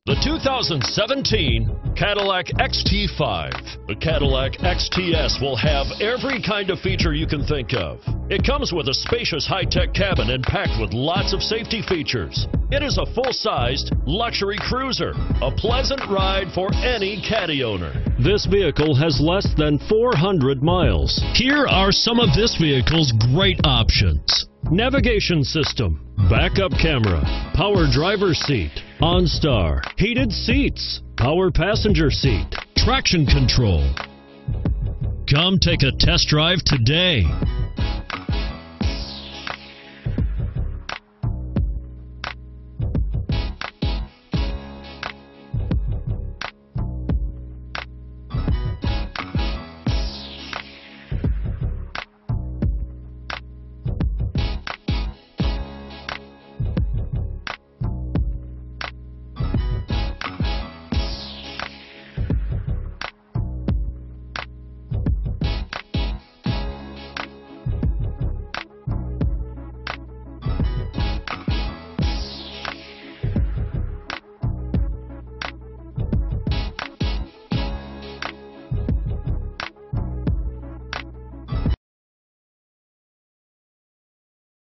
The 2017 Cadillac XT5. The Cadillac XTS will have every kind of feature you can think of. It comes with a spacious high-tech cabin and packed with lots of safety features. It is a full-sized luxury cruiser, a pleasant ride for any Caddy owner. This vehicle has less than 400 miles. Here are some of this vehicle's great options: navigation system, backup camera, power driver's seat, OnStar, heated seats, power passenger seat, traction control. Come take a test drive today.